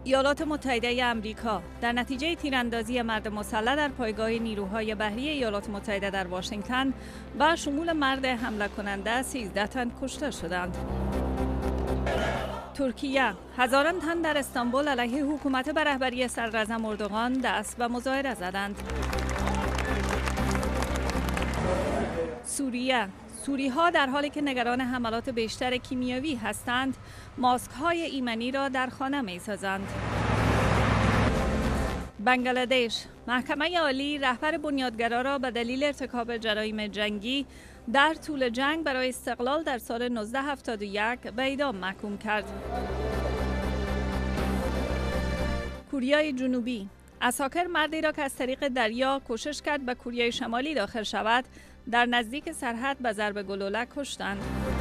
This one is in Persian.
ایالات متحده آمریکا در نتیجه تیراندازی مرد مسلح در پایگاه نیروهای بحری ایالات متحده در واشنگتن با شمول مرد حمله کننده 13 تن کشته شدند. ترکیه هزاران تن در استانبول علیه حکومت به رهبری صدراعظم اردوغان دست به مظاهره زدند. سوری‌ها در حالی که نگران حملات بیشتر کیمیاوی هستند، ماسک‌های ایمنی را در خانه می‌سازند. بنگلادش محکمه عالی رهبر بنیادگرا را به دلیل ارتکاب جرایم جنگی در طول جنگ برای استقلال در سال 1971 به اعدام محکوم کرد. کره جنوبی عساکر مردی را که از طریق دریا کوشش کرد به کره شمالی داخل شود در نزدیک سرحد به ضرب گلوله کشتند.